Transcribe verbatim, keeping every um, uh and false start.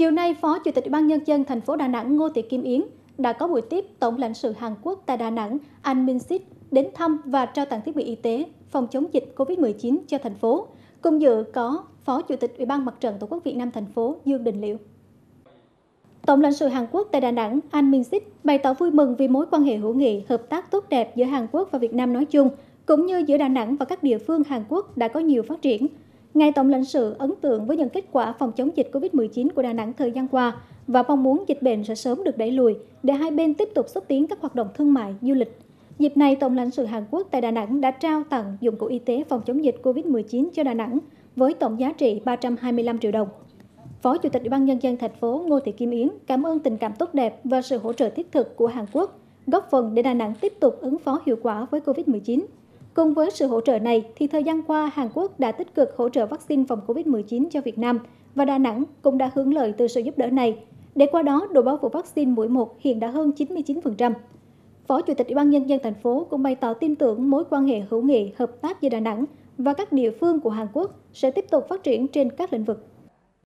Chiều nay, Phó Chủ tịch Ủy ban Nhân dân thành phố Đà Nẵng Ngô Thị Kim Yến đã có buổi tiếp Tổng lãnh sự Hàn Quốc tại Đà Nẵng An Min-sik đến thăm và trao tặng thiết bị y tế phòng chống dịch Covid mười chín cho thành phố. Cùng dự có Phó Chủ tịch Ủy ban Mặt trận Tổ quốc Việt Nam thành phố Dương Đình Liệu. Tổng lãnh sự Hàn Quốc tại Đà Nẵng An Min-sik bày tỏ vui mừng vì mối quan hệ hữu nghị, hợp tác tốt đẹp giữa Hàn Quốc và Việt Nam nói chung, cũng như giữa Đà Nẵng và các địa phương Hàn Quốc đã có nhiều phát triển. Ngài Tổng lãnh sự ấn tượng với những kết quả phòng chống dịch Covid mười chín của Đà Nẵng thời gian qua và mong muốn dịch bệnh sẽ sớm được đẩy lùi để hai bên tiếp tục xúc tiến các hoạt động thương mại, du lịch. Dịp này, Tổng lãnh sự Hàn Quốc tại Đà Nẵng đã trao tặng dụng cụ y tế phòng chống dịch Covid mười chín cho Đà Nẵng với tổng giá trị ba trăm hai mươi lăm triệu đồng. Phó Chủ tịch Ủy ban Nhân dân thành phố Ngô Thị Kim Yến cảm ơn tình cảm tốt đẹp và sự hỗ trợ thiết thực của Hàn Quốc, góp phần để Đà Nẵng tiếp tục ứng phó hiệu quả với Covid mười chín. Cùng với sự hỗ trợ này, thì thời gian qua, Hàn Quốc đã tích cực hỗ trợ vaccine phòng Covid mười chín cho Việt Nam và Đà Nẵng cũng đã hưởng lợi từ sự giúp đỡ này. Để qua đó, độ bao phủ vaccine mũi một hiện đã hơn chín mươi chín phần trăm. Phó Chủ tịch Ủy ban Nhân dân thành phố cũng bày tỏ tin tưởng mối quan hệ hữu nghị, hợp tác giữa Đà Nẵng và các địa phương của Hàn Quốc sẽ tiếp tục phát triển trên các lĩnh vực.